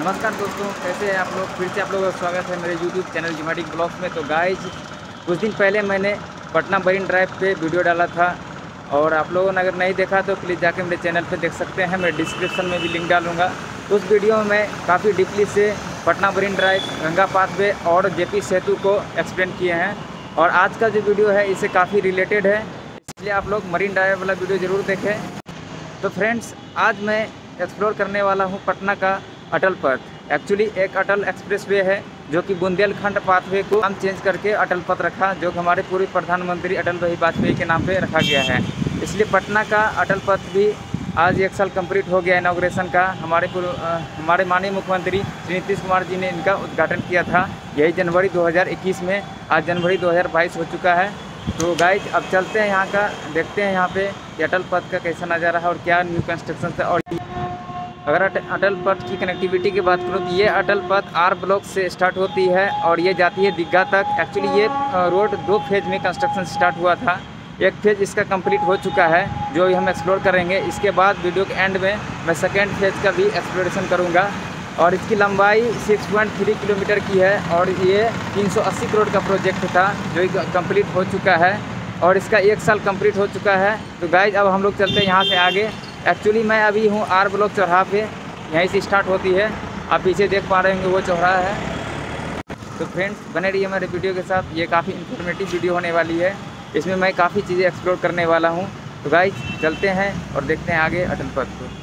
नमस्कार दोस्तों, कैसे हैं आप लोग। फिर से आप लोगों का स्वागत है मेरे YouTube चैनल जिमाटिक ब्लॉग्स में। तो गाइज कुछ दिन पहले मैंने पटना मरीन ड्राइव पे वीडियो डाला था और आप लोगों ने अगर नहीं देखा तो प्लीज़ जाके मेरे चैनल पे देख सकते हैं। मैं डिस्क्रिप्शन में भी लिंक डालूंगा। उस वीडियो में मैं काफ़ी डीपली से Patna Marine Drive, Ganga pathway और जेपी सेतु को एक्सप्लेन किए हैं। और आज का जो वीडियो है इससे काफ़ी रिलेटेड है, इसलिए आप लोग मरीन ड्राइव वाला वीडियो ज़रूर देखें। तो फ्रेंड्स, आज मैं एक्सप्लोर करने वाला हूँ पटना का अटल पथ। एक्चुअली एक अटल एक्सप्रेसवे है जो कि बुंदेलखंड पाथवे को नाम चेंज करके अटल पथ रखा, जो हमारे पूर्व प्रधानमंत्री अटल बिहारी वाजपेयी के नाम पे रखा गया है। इसलिए पटना का अटल पथ भी आज 1 साल कंप्लीट हो गया इनॉग्रेशन का। हमारे माननीय मुख्यमंत्री श्री नीतीश कुमार जी ने इनका उद्घाटन किया था, यही जनवरी 2021 में। आज जनवरी 2022 हो चुका है। तो गाइज अब चलते हैं यहाँ का, देखते हैं यहाँ पे अटल पथ का कैसा नज़ारा है और क्या न्यू कंस्ट्रक्शन है। और अगर अटल पथ की कनेक्टिविटी की बात करूँ तो ये अटल पथ आर ब्लॉक से स्टार्ट होती है और ये जाती है दीघा तक। एक्चुअली ये रोड 2 फेज़ में कंस्ट्रक्शन स्टार्ट हुआ था। एक फेज़ इसका कंप्लीट हो चुका है जो हम एक्सप्लोर करेंगे। इसके बाद वीडियो के एंड में मैं सेकेंड फेज़ का भी एक्सप्लोरेशन करूँगा। और इसकी लंबाई 6.3 किलोमीटर की है और ये 380 करोड़ का प्रोजेक्ट था जो कंप्लीट हो चुका है और इसका 1 साल कंप्लीट हो चुका है। तो गाइज अब हम लोग चलते हैं यहाँ से आगे। एक्चुअली मैं अभी हूँ आर ब्लॉक चौराहा पे, यहीं से स्टार्ट होती है। आप पीछे देख पा रहे होंगे वो चौराहा है। तो फ्रेंड्स बने रहिए मेरे वीडियो के साथ, ये काफ़ी इन्फॉर्मेटिव वीडियो होने वाली है। इसमें मैं काफ़ी चीज़ें एक्सप्लोर करने वाला हूँ। तो गाइज चलते हैं और देखते हैं आगे अटल पथ को।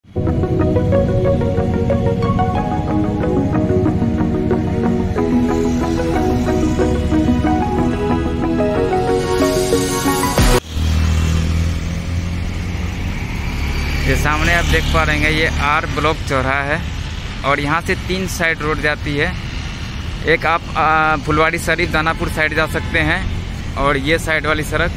ये सामने आप देख पा रहे हैं ये आर ब्लॉक चौराहा है और यहाँ से 3 साइड रोड जाती है। एक आप फुलवाड़ी शरीफ दानापुर साइड जा सकते हैं और ये साइड वाली सड़क,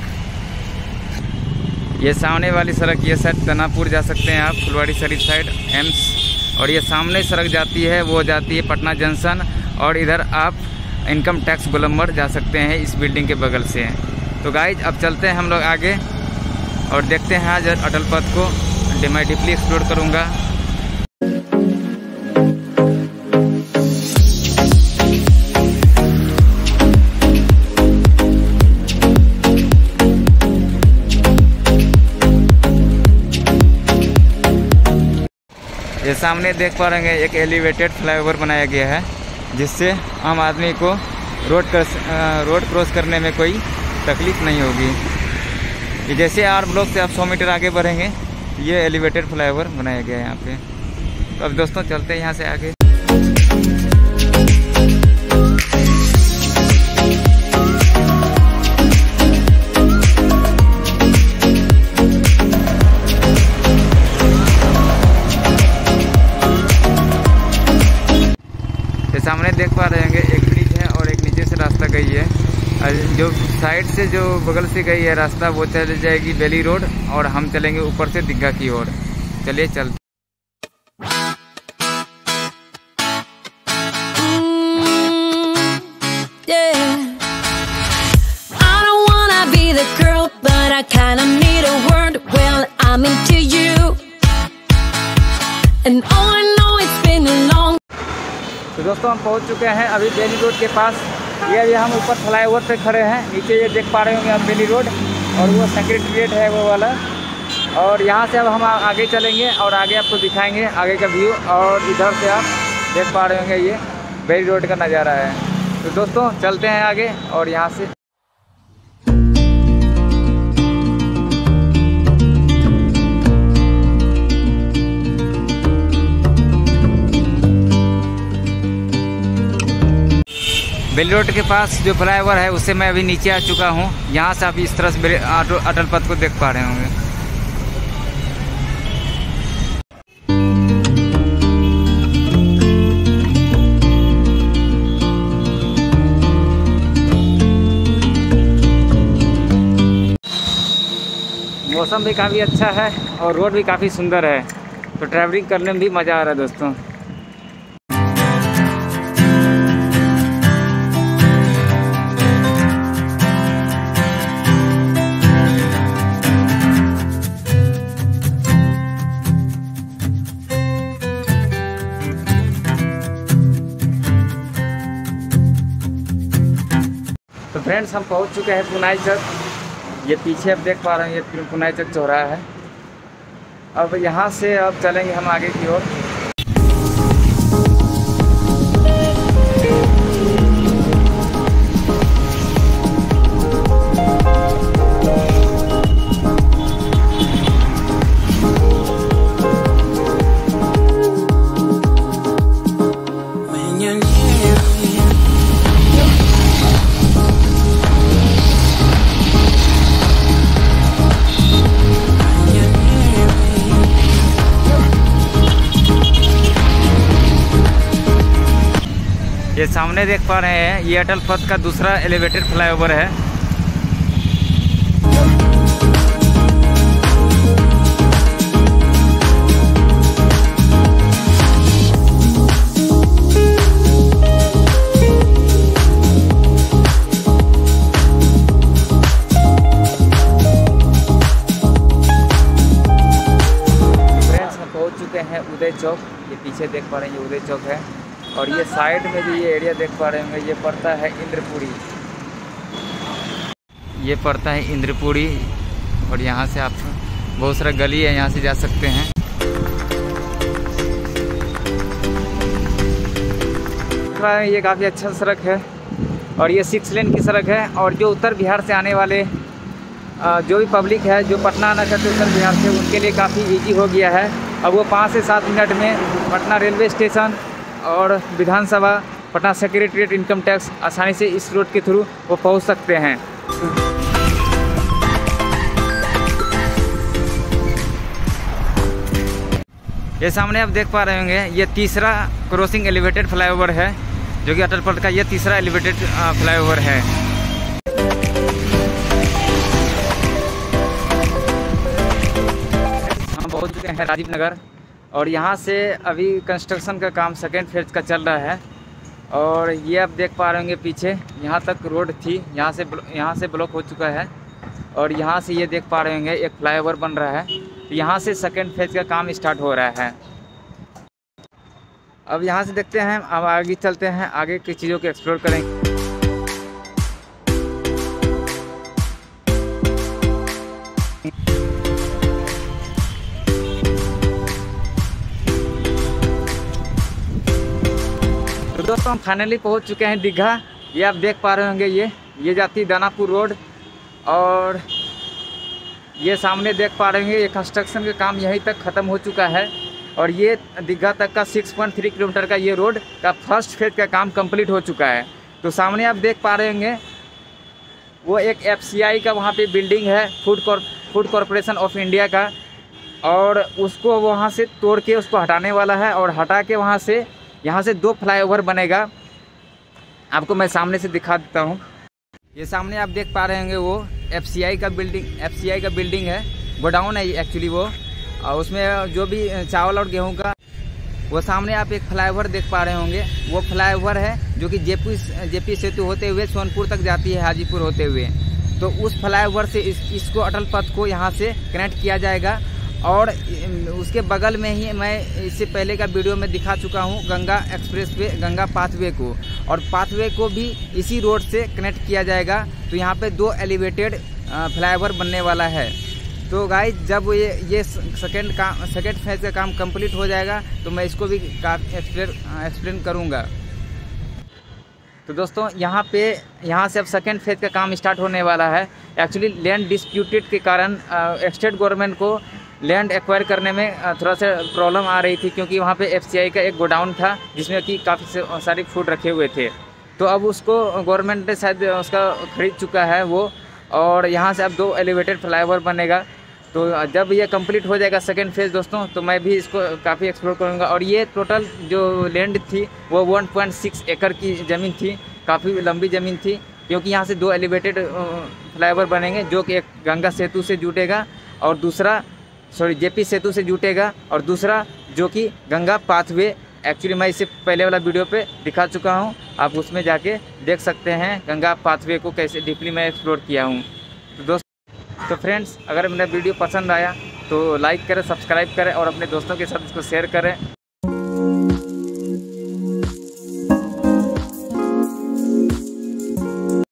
ये सामने वाली सड़क, ये साइड दानापुर जा सकते हैं आप, फुलवाड़ी शरीफ साइड एम्स। और ये सामने सड़क जाती है वो जाती है पटना जंक्शन और इधर आप इनकम टैक्स गोलम्बर जा सकते हैं इस बिल्डिंग के बगल से। तो गाइज अब चलते हैं हम लोग आगे और देखते हैं आज अटल पथ को मैं डीपली एक्सप्लोर करूँगा। ये सामने देख पा रहे हैं एक एलिवेटेड फ्लाईओवर बनाया गया है जिससे आम आदमी को रोड क्रॉस करने में कोई तकलीफ नहीं होगी। जैसे आर ब्लॉक से आप 100 मीटर आगे बढ़ेंगे ये एलिवेटेड फ्लाईओवर बनाया गया है यहाँ पे। तो अब दोस्तों चलते हैं यहाँ से आगे। ये सामने देख पा रहे हैं एक ब्रिज है और एक नीचे से रास्ता गई है। जो साइड से जो बगल से गई है रास्ता वो चली जाएगी बेली रोड और हम चलेंगे ऊपर से दीघा की ओर। चलिए चलते। तो दोस्तों हम पहुंच चुके हैं अभी बेली रोड के पास। ये अभी हम ऊपर फ्लाईओवर पे खड़े हैं, नीचे ये देख पा रहे होंगे आप बेली रोड और वो सेक्रेटरीट है वो वाला। और यहाँ से अब हम आगे चलेंगे और आगे आपको दिखाएंगे आगे का व्यू। और इधर से आप देख पा रहे होंगे ये बेली रोड का नज़ारा है। तो दोस्तों चलते हैं आगे और यहाँ से बेली रोड के पास जो फ्लाईओवर है उससे मैं अभी नीचे आ चुका हूँ। यहाँ से आप इस तरह से अटल पथ को देख पा रहे होंगे। मौसम भी काफ़ी अच्छा है और रोड भी काफ़ी सुंदर है, तो ट्रैवलिंग करने में भी मज़ा आ रहा है दोस्तों। फ्रेंड्स हम पहुंच चुके हैं पुनाई चौक। ये पीछे आप देख पा रहे हैं, ये पुनाई चौक चौराहा है। अब यहाँ से अब चलेंगे हम आगे की ओर। ये सामने देख पा रहे हैं, ये अटल पथ का दूसरा एलिवेटेड फ्लाईओवर है। फ्रेंड्स हम पहुंच चुके हैं उदय चौक। ये पीछे देख पा रहे हैं, ये उदय चौक है। और ये साइड में भी ये एरिया देख पा रहे होंगे, ये पड़ता है इंद्रपुरी। ये पड़ता है इंद्रपुरी और यहाँ से आप बहुत सारा गली है, यहाँ से जा सकते हैं। ये काफ़ी अच्छा सड़क है और ये 6 लेन की सड़क है। और जो उत्तर बिहार से आने वाले जो भी पब्लिक है, जो पटना आना चाहते उत्तर बिहार से, उनके लिए काफ़ी इजी हो गया है। अब वो 5 से 7 मिनट में पटना रेलवे स्टेशन और Vidhan Sabha, Patna secretariat, income tax आसानी से इस रोड के थ्रू वो पहुंच सकते हैं। ये सामने आप देख पा रहे होंगे, ये तीसरा क्रॉसिंग एलिवेटेड फ्लाईओवर है, जो कि अटल पथ का ये तीसरा एलिवेटेड फ्लाईओवर है। हम पहुंच चुके हैं राजीव नगर और यहाँ से अभी कंस्ट्रक्शन का काम सेकेंड फेज का चल रहा है। और ये आप देख पा रहे होंगे पीछे, यहाँ तक रोड थी, यहाँ से ब्लॉक हो चुका है। और यहाँ से ये देख पा रहे होंगे एक फ्लाईओवर बन रहा है, तो यहाँ से सेकेंड फेज का काम स्टार्ट हो रहा है। अब यहाँ से देखते हैं, अब आगे चलते हैं, आगे की चीज़ों को एक्सप्लोर करेंगे। तो दोस्तों हम फाइनली पहुंच चुके हैं दीघा। ये आप देख पा रहे होंगे, ये जाती दानापुर रोड। और ये सामने देख पा रहे होंगे, ये कंस्ट्रक्शन का काम यहीं तक ख़त्म हो चुका है। और ये दीघा तक का 6.3 किलोमीटर का ये रोड का फर्स्ट फेज का काम कंप्लीट हो चुका है। तो सामने आप देख पा रहे होंगे, वो एक FCI का वहाँ पे बिल्डिंग है, फूड कॉरपोरेशन ऑफ इंडिया का। और उसको वहाँ से तोड़ के उसको हटाने वाला है, और हटा के वहाँ से यहाँ से 2 फ्लाईओवर बनेगा। आपको मैं सामने से दिखा देता हूँ। ये सामने आप देख पा रहे होंगे, वो FCI का बिल्डिंग है, गोडाउन है एक्चुअली वो। और उसमें जो भी चावल और गेहूं का, वो सामने आप एक फ्लाईओवर देख पा रहे होंगे, वो फ्लाईओवर है जो कि जेपी सेतु होते हुए सोनपुर तक जाती है, हाजीपुर होते हुए। तो उस फ्लाईओवर से इसको अटल पथ को यहाँ से कनेक्ट किया जाएगा। और उसके बगल में ही मैं इससे पहले का वीडियो में दिखा चुका हूँ गंगा एक्सप्रेसवे, गंगा पाथवे को, और पाथवे को भी इसी रोड से कनेक्ट किया जाएगा। तो यहाँ पे 2 एलिवेटेड फ्लाईओवर बनने वाला है। तो गाइस जब ये सेकेंड फेज का काम कंप्लीट हो जाएगा तो मैं इसको भी एक्सप्लेन करूँगा। तो दोस्तों यहाँ से अब सेकेंड फेज का काम स्टार्ट होने वाला है। एक्चुअली लैंड डिस्प्यूटेड के कारण स्टेट गवर्नमेंट को लैंड एक्वायर करने में थोड़ा सा प्रॉब्लम आ रही थी, क्योंकि वहाँ पे FCI का एक गोडाउन था जिसमें कि काफ़ी सारी फूड रखे हुए थे। तो अब उसको गवर्नमेंट ने शायद उसका खरीद चुका है वो। और यहाँ से अब 2 एलिवेटेड फ्लाईओवर बनेगा। तो जब ये कंप्लीट हो जाएगा सेकेंड फेज़ दोस्तों, तो मैं भी इसको काफ़ी एक्सप्लोर करूँगा। और ये टोटल जो लैंड थी वो 1.6 एकड़ की ज़मीन थी, काफ़ी लंबी ज़मीन थी, क्योंकि यहाँ से 2 एलिवेटेड फ्लाईओवर बनेंगे, जो कि एक गंगा सेतु से जुटेगा और दूसरा जेपी सेतु से जुटेगा, और दूसरा जो कि गंगा पाथवे। एक्चुअली मैं इससे पहले वाला वीडियो पे दिखा चुका हूँ, आप उसमें जाके देख सकते हैं गंगा पाथवे को कैसे डीपली मैं एक्सप्लोर किया हूँ। तो फ्रेंड्स, अगर मेरा वीडियो पसंद आया तो लाइक करें, सब्सक्राइब करें और अपने दोस्तों के साथ इसको शेयर करें।